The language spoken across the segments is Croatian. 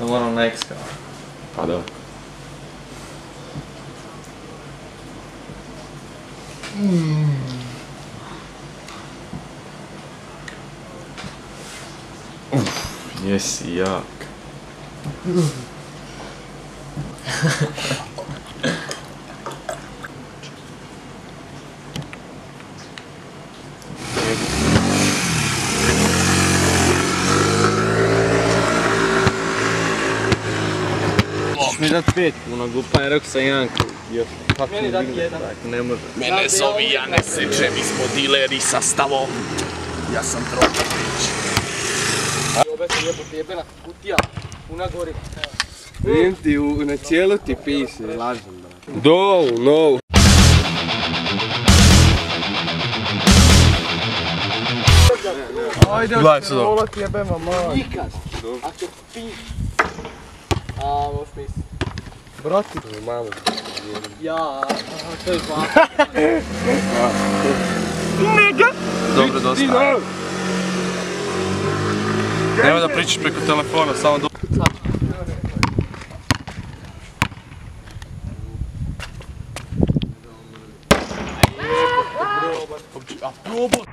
Da moram na X kao. Pa da. Jesi jak. Mi dat 5 kuna, glupa je rekao sam 1 kuna. Meni dat 1. Ne može. Mene zovi, ja ne seče, mi smo dileri sa stavom. Ja sam troković. Obe se lijepo tjebena kutija, puna goriva. Vidim ti, na cijelu ti piše, lažem brate. No. Ajde, gledaj se dobro. vola tjebema mala. Nikad. Ako pi... A, možeš misli. Brati, malo. Ja, to je zva. Dobro, dosta. Nemoj da pričaš preko telefona, samo do... A probaj!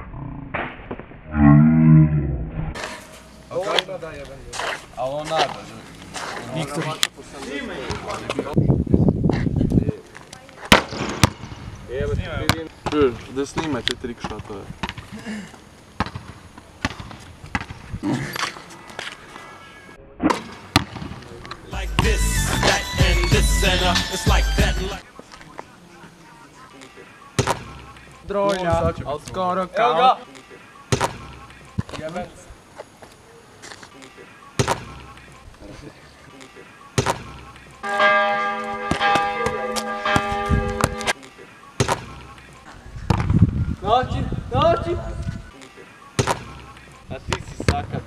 A on nada, Viktor. Da snimajte trik shotove. Drolja, al skoro kao. Jeben. Noći! A ti si sakat.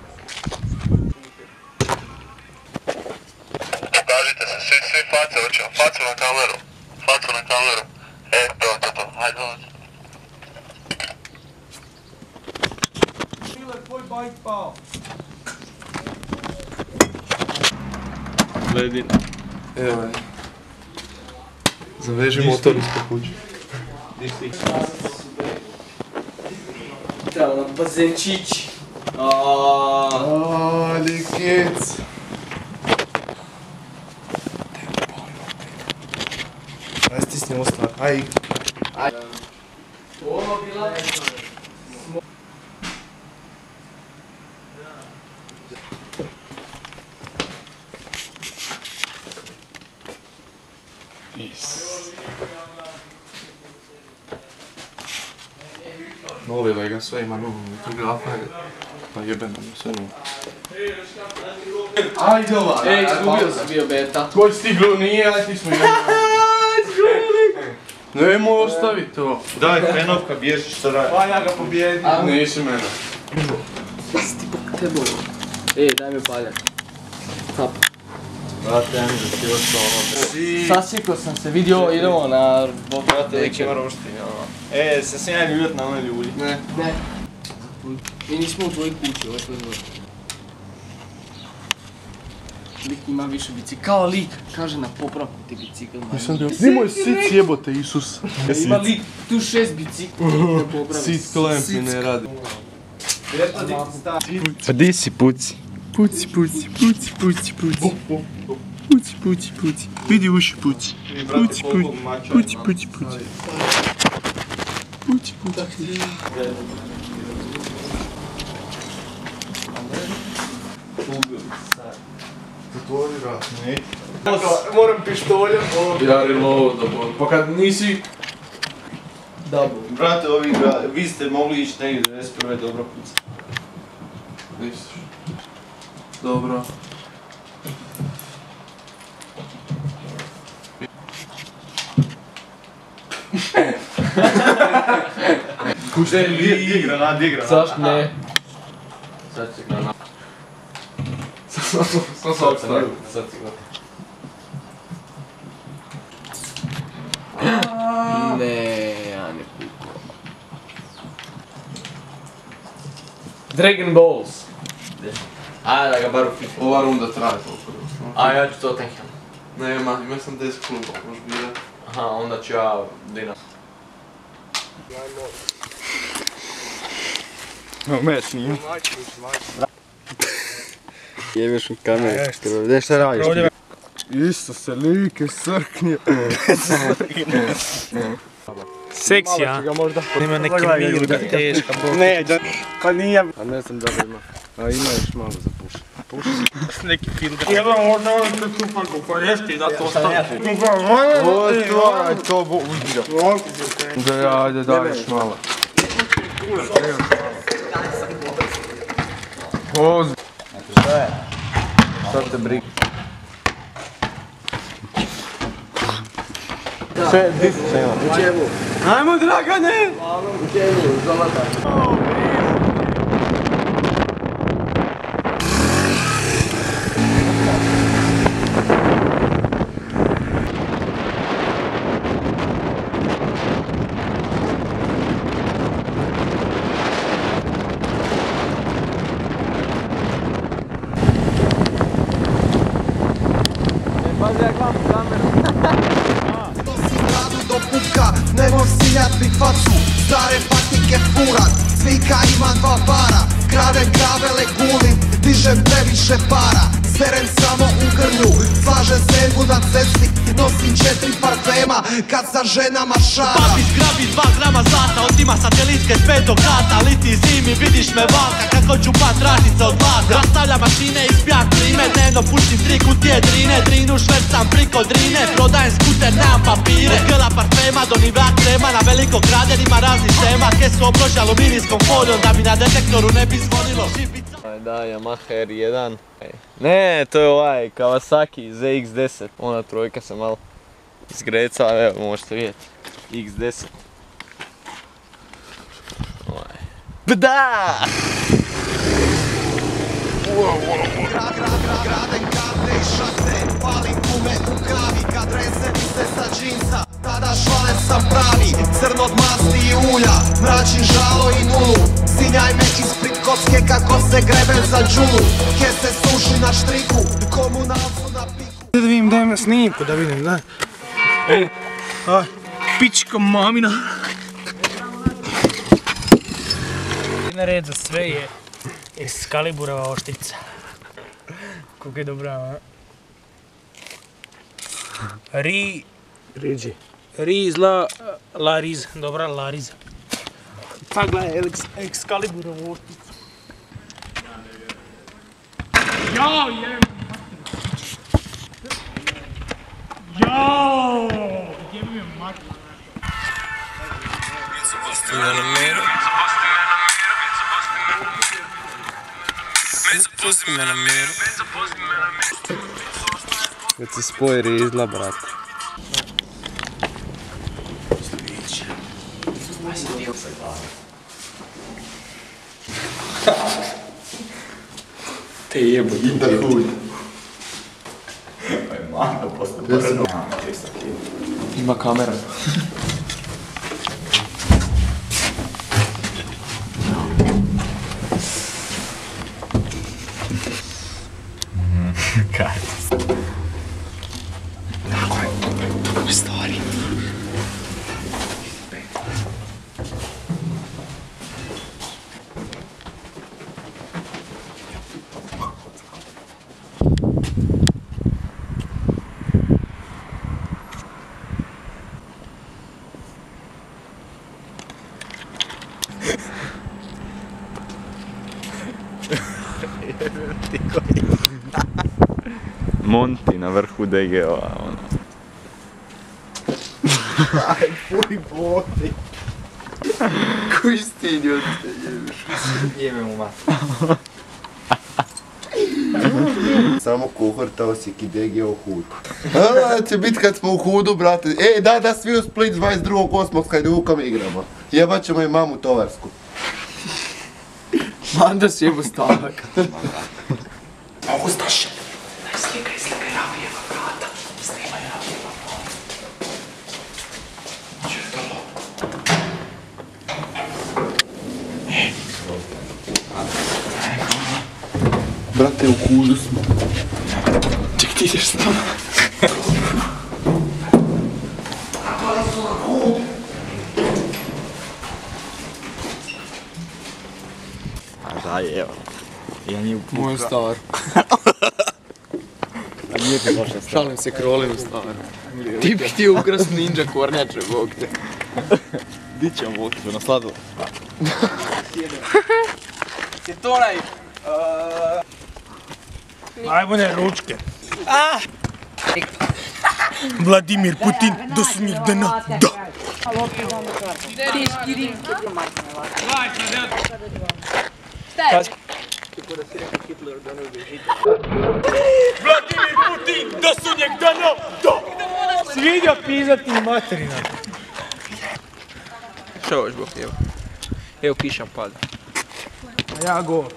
Pokažite se, svi face hoćemo, facu na kameru. To, hajde dođe. Tvoj bajk pao. Ledina. Evo je. Zaveži motor ispod kuće. Treba na bazenčić. Nikec. Aj stisni ovo stvar, aj. Ovo bila... Novi lega, sve ima novo, fotografa je. Pa jebeno, sve novo. Ajde ova. Ej, izgubio sam bio Berta. Tvoj stiglo nije, aj ti smo jebeno. Nemoj ostavi to. Daj, krenovka, bježi što radi. Pa ja ga pobjedim. Nisi mene. Ti bok te bolo. Ej, daj mi paljak. Tap. Brate, ja mi da ti ostao ono. Sasjekao sam se, vidio, idemo na... Brate, neki maroštini, ono. Se sam ja ljubit na one ljudi. Ne. Ne. Mi nismo u tvojoj kući, ovo je tvoj dvor. Lik ima više bicikla. Kao lik, kaže na popravku ti bicikl. Nemoj sit jebote, Isus. Ima lik tu 6 bicikla da popravi. Sit klemp mi ne radi. Berta, di ti stavi? Pa di si puci? Puci. Puci. Vidi uši puci. Puci. Zatvori vrat. Ne. Moram pištoljem. Jari lovo da bol. Pa kad nisi... Brate, vi ste mogli ići negdje 91. dobro puca. Nisi. Dobro. Kuće, di igra. Zašto ne? Sad će ga na... Sad će ga... Ne, ja ne puku. Dragon Balls. Ajde da ga bar upitam. Ova runda traje toliko. A ja ću Tottenham. Nema, ima sam 10 klubova, možeš birati. Aha, onda ću ja Dinamo. Evo meč nije. Jebeš u kameru, gdje šta radiš? Isto se like, srknio. Seksija. Ima neki mirga teška. Ne, pa nije. A ne znam da li ima. A ima još malo za pušati. Puši? Neki filter. Jedan možda ovo što cupanku koresti da to stane. O, stvaraj, to bo uđa. Da, ajde, daj još malo. Oz. Šta je? Sad te briga. Sve, di se ima? U čemu? Ajmo, Dragane! U čemu? Zolata. Nego siljat mi facu, stare patike furat, svika ima dva para, kradem gravele gulim, dižem previše para, serem samo u grlju, slažem sengu na cesti, nosim 4 parfema, kad sa ženama šara. Papi zgrabi 2 grama zlata, otima satelitske s 5. kata, liti zimi, vidiš me valka, kako ću pa tražit se od vlaka. Rastavljam mašine i spijak klime, dnevno puštim 3 kutije drine, drinu švercam priko drine, prodajem skuter, nemam papire. Od gela parfema do nivea krema, na veliko graden ima raznih šema, kesko obloži aluminijskom folijom, da mi na detektoru ne bi zvonilo šibica. Da, Yamaha R1. Ne, to je ovaj Kawasaki ZX10. Ona trojka se malo izgrecala, evo možete vidjeti. X10. Bda! Gradem karte i šase, palim kume u kavi, kad reze mi se sa džinsa, tada švaler sam pravi, crn od masti i ulja, mračin žalo i nulu, sinjaj me ispred kocke kako se grebe za džulu, ke se suši na štriku, komunalcu na piku. Da vidim, dajem snimku da vidim, da. Pička mamina. Na red za sve je Excaliburova oštrica. Kako je dobra, a? Riz, la riz, dobra la riz. Pa gledaj, Excaliburova oštrica. Jao, jebim. Jao, jebim je mater. Kad se spoji rizla, brate. Te jebo, da huj. Manda postupno. Ima kamera. Kaj? Tako je. U stvari. Monti na vrhu DG-ova, ono. Aj, fuj, boti. Koji stinio te jebeš? Jebem u masu. Samo kuhar ta Osijek i DG-o hud. A, će bit kad smo u hudu, brate. Ej, da, svi u Split 22.8. s Hajdukama igramo. Jebat ćemo i mamu Tovarsku. Manda si jebo stavak. Mogu staše. Slika, RImaria, Berta. Snimaj RImaria. Če je to? Brate, u hudu smo. Ček, ti ideš s nama. A daj, evo. Ja nije upukao. Moj star. A nije ti loša stvar. Šalim se, krolim star. Ti bi htio ukrast ninja kornjače, bog te. Di ćemo moći, na sladilo? Je to onaj... Najbolje ručke. Vladimir Putin do sudnjeg dana, da! Vladimir Putin do sudnjeg dana, da! Sviđa pizati materina. Što hoš bog, evo. Evo kiša pada. A ja go.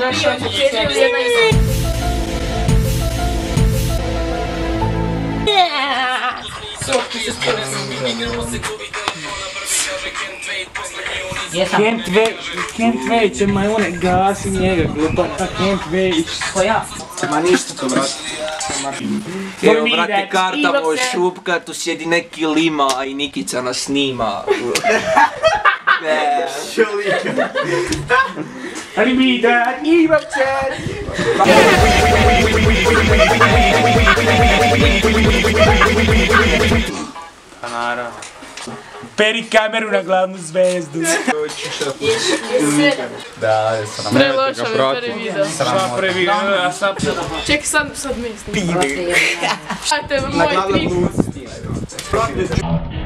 Can't wait, će majone gasi njega, glupaka, can't wait. Pa ja? Ma ništa to, brate. Evo, brate, karta moj šupka, tu sjedi neki Lima, a i Nikica nas snima. Ribida, imam će! Pa naravno. Peri kameru na glavnu zvezdu. Da, jesam. Preloša mi prvi video. Šta prvi, a sad... Ček, sad mislim. Ajte, moj trik.